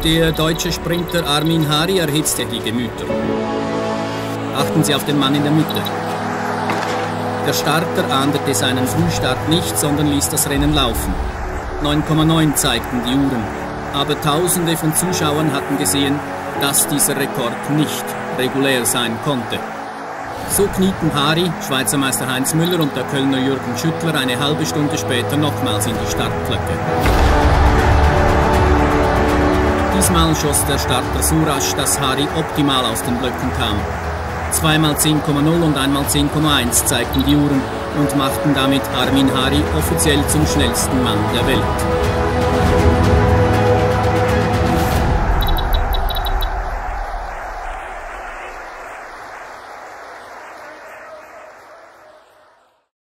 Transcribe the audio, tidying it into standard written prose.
Der deutsche Sprinter Armin Hari erhitzte die Gemüter. Achten Sie auf den Mann in der Mitte. Der Starter ahndete seinen Frühstart nicht, sondern ließ das Rennen laufen. 9,9 zeigten die Uhren. Aber Tausende von Zuschauern hatten gesehen, dass dieser Rekord nicht regulär sein konnte. So knieten Hari, Schweizer Meister Heinz Müller und der Kölner Jürgen Schüttler eine halbe Stunde später nochmals in die Startblöcke. Diesmal schoss der Starter so rasch, dass Hari optimal aus den Blöcken kam. Zweimal 10,0 und einmal 10,1 zeigten die Uhren und machten damit Armin Hari offiziell zum schnellsten Mann der Welt.